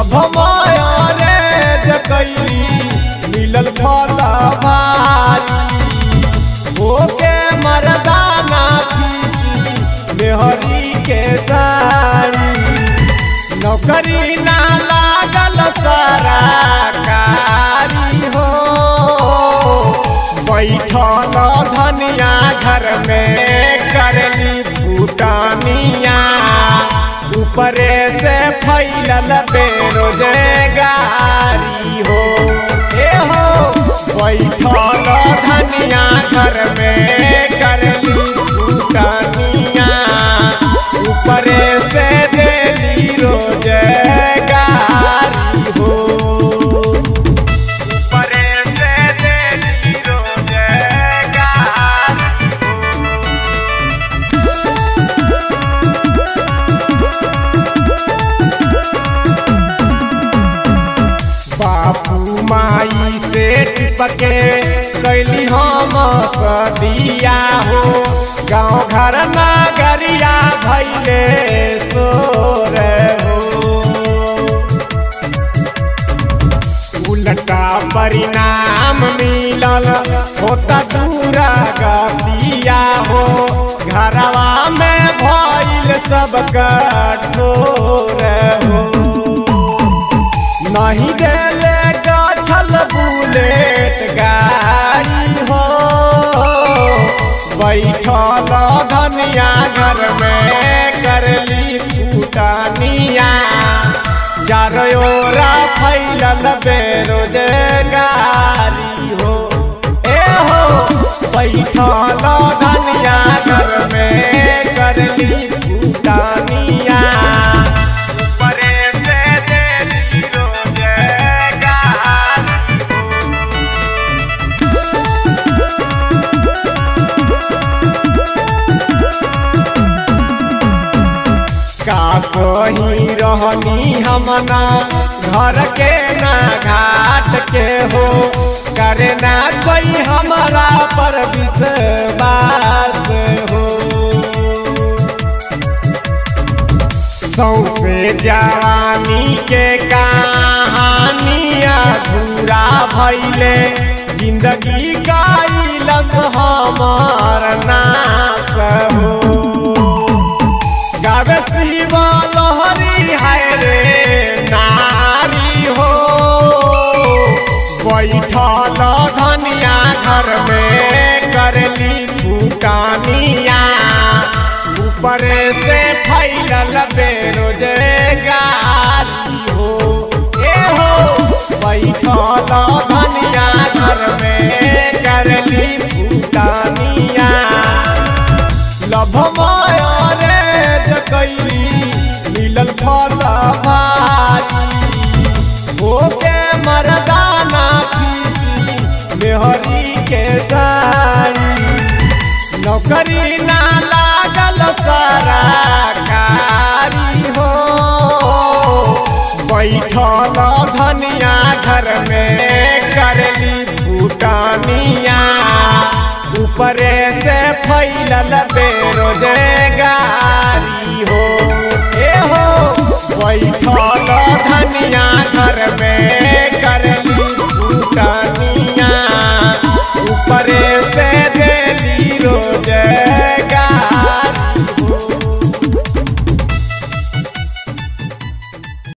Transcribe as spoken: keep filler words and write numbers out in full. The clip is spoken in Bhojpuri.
लभमाया रे जकैली मिलल फल भारी होके मर्दाना खींची मेहरी के साड़ी नौकरी ना लागल सारा कारी हो बैठल धनिया घर में करली फूटानिया ऊपरे से फैलल बेरोजगारी हो ए हो बैठल धनिया घर में करली फूटानिया ऊपरे से देली रोजगारी हो ऊपरे से देली रोजगारी बापू माई से टिपके कैली हम सदिया हो गाँव घर नगरिया भैले सोर हो उल्टा परिणाम मिलल होता दूरा गतिया हो घरवा में भइल सब कठोर हो नहीं देले गछल बुलेट गाड़ी हो बैठल धनिया घर में करली फूटानिया चारोरा फैलल बेरोजगारी हो ए हो बैठल धनिया घर में करली फूटानिया कहीं रहनी हमना घर के ना घाट के हो करे ना कोई हमारा पर विश्वास हो सौसे जवानी के कहानियाँ अधूरा भइले जिंदगी कैलस हमार नाश हो गावे शिवा लहरी है रे नारी हो बैठल धनिया घर में करली फूटानिया ऊपरे से फैलल बेरोजगारी हो ए हो बैठल धनिया घर में करली फूटानिया लभमाया कैली मिलल फल भारी होके मर्दाना खींची मेहरी के साड़ी नौकरी ना लागल सारा कारी हो बैठल धनिया घर में करली फूटानिया ऊपरे से फैलल बेरोजगारी